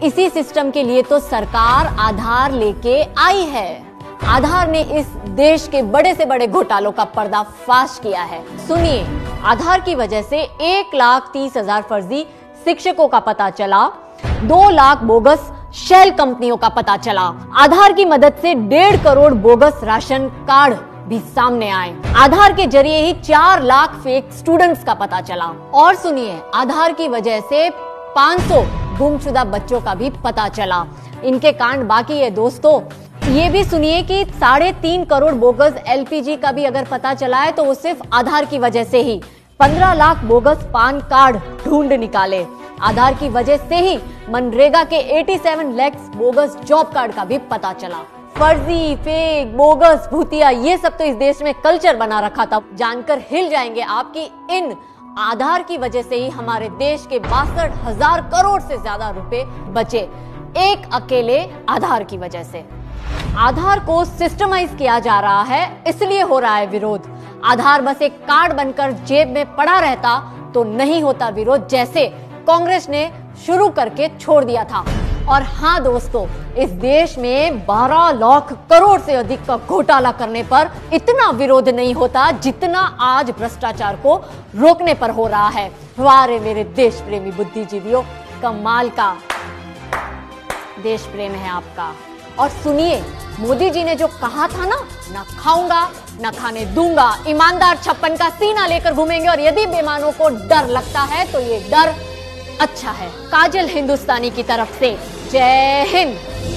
इसी सिस्टम के लिए तो सरकार आधार लेके आई है। आधार ने इस देश के बड़े से बड़े घोटालों का पर्दाफाश किया है। सुनिए, आधार की वजह से 1,30,000 फर्जी शिक्षकों का पता चला, 2 लाख बोगस शेल कंपनियों का पता चला। आधार की मदद से 1.5 करोड़ बोगस राशन कार्ड भी सामने आए। आधार के जरिए ही 4 लाख फेक स्टूडेंट्स का पता चला। और सुनिए, आधार की वजह से 500 गुमशुदा बच्चों का भी पता चला। इनके कांड बाकी है दोस्तों। ये भी सुनिए कि 3.5 करोड़ बोगस LPG का भी अगर पता चला है तो वो सिर्फ आधार की वजह से ही। 15 लाख बोगस पान कार्ड ढूंढ निकाले। आधार की वजह से ही मनरेगा के 87 लाख बोगस जॉब कार्ड का भी पता चला। फर्जी, फेक, बोगस, भूतिया, ये सब तो इस देश में कल्चर बना रखा था। जानकर हिल जाएंगे आप कि इन आधार की वजह से ही हमारे देश के 62,000 करोड़ से ज्यादा रुपए बचे, एक अकेले आधार की वजह से। आधार को सिस्टमाइज किया जा रहा है, इसलिए हो रहा है विरोध। आधार बस एक कार्ड बनकर जेब में पड़ा रहता तो नहीं होता विरोध, जैसे कांग्रेस ने शुरू करके छोड़ दिया था। और हाँ दोस्तों, इस देश में 12 लाख करोड़ से अधिक का घोटाला करने पर इतना विरोध नहीं होता जितना आज भ्रष्टाचार को रोकने पर हो रहा है। वाह रे मेरे देश प्रेमी बुद्धिजीवियों, कमाल का देश प्रेम है आपका। और सुनिए, मोदी जी ने जो कहा था ना खाऊंगा ना खाने दूंगा, ईमानदार छप्पन का सीना लेकर घूमेंगे और यदि बेईमानों को डर लगता है तो ये डर अच्छा है। काजल हिंदुस्तानी की तरफ से जय हिंद।